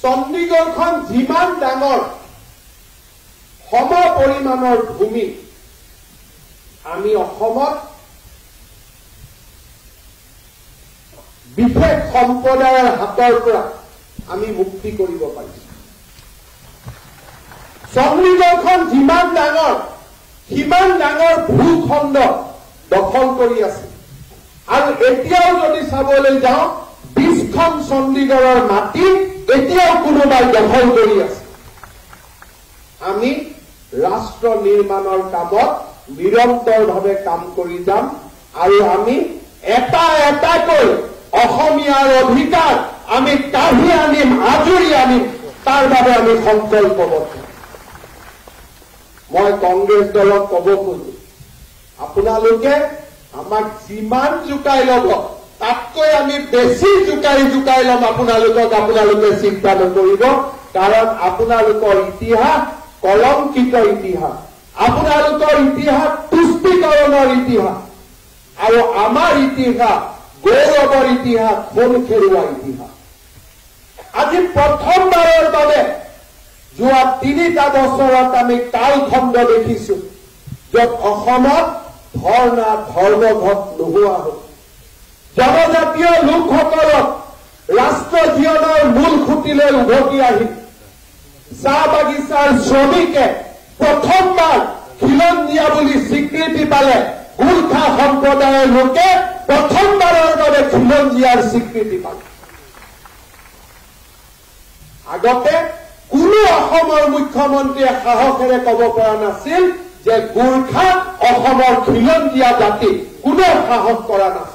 চণ্ডীগড়খন যিমান ডাঙৰ সম পৰিমাণৰ ভূমি আমি অসমত বিশেষ সম্প্ৰদায়ৰ হাতৰ পৰা আমি মুক্তি কৰিব পাৰিছো। চণ্ডীগড়খন যিমান ডাঙৰ সিমান ডাঙৰ ভূখণ্ড দখল কৰি আছে আৰু এতিয়াও যদি চাবলৈ যাওঁ 20খন চণ্ডীগড়ৰ মাটি এতিয়াও কোনোবাই দখল কৰি আছে। আমি ৰাষ্ট্ৰ নিৰ্মাণৰ কামত নিৰন্তৰভাৱে কাম কৰি যাম আৰু আমি এটা এটাকৈ অসমীয়াৰ অধিকাৰ আমি কাঢ়ি আনিম, আজৰি আনিম, তাৰ বাবে আমি সংকল্পবদ্ধ। মই কংগ্ৰেছ দলক ক'ব খোজো, আপোনালোকে আমাক যিমান জোকাই ল'ব তাতকৈ আমি বেছি জোকাই ল'ম আপোনালোকে চিন্তা নকৰিব, কাৰণ আপোনালোকৰ ইতিহাস কলংকিত ইতিহাস, আপোনালোকৰ ইতিহাস তুষ্টিকৰণৰ ইতিহাস আৰু আমাৰ ইতিহাস গৌৰৱৰ ইতিহাস, সোণ খেৰুৱা ইতিহাস। আজি প্ৰথমবাৰৰ বাবে যোৱা 3টা বছৰত আমি কালখণ্ড দেখিছো য'ত অসমত ধৰ্মঘট নোহোৱা হ'ল। জনজাতীয় লোকসকলক ৰাষ্ট্ৰ জীৱনৰ মূল খুঁটিলৈ উভতি আহি চাহ বাগিচাৰ শ্ৰমিকে প্ৰথমবাৰ খিলঞ্জীয়া বুলি স্বীকৃতি পালে। গোৰ্খা সম্প্ৰদায়ৰ লোকে প্ৰথমবাৰৰ বাবে খিলঞ্জীয়াৰ স্বীকৃতি পালে। আগতে কোনো অসমৰ মুখ্যমন্ত্ৰীয়ে সাহসেৰে ক'ব পৰা নাছিল যে গোৰ্খা অসমৰ খিলঞ্জীয়া জাতি, কোনো সাহস কৰা নাছিল।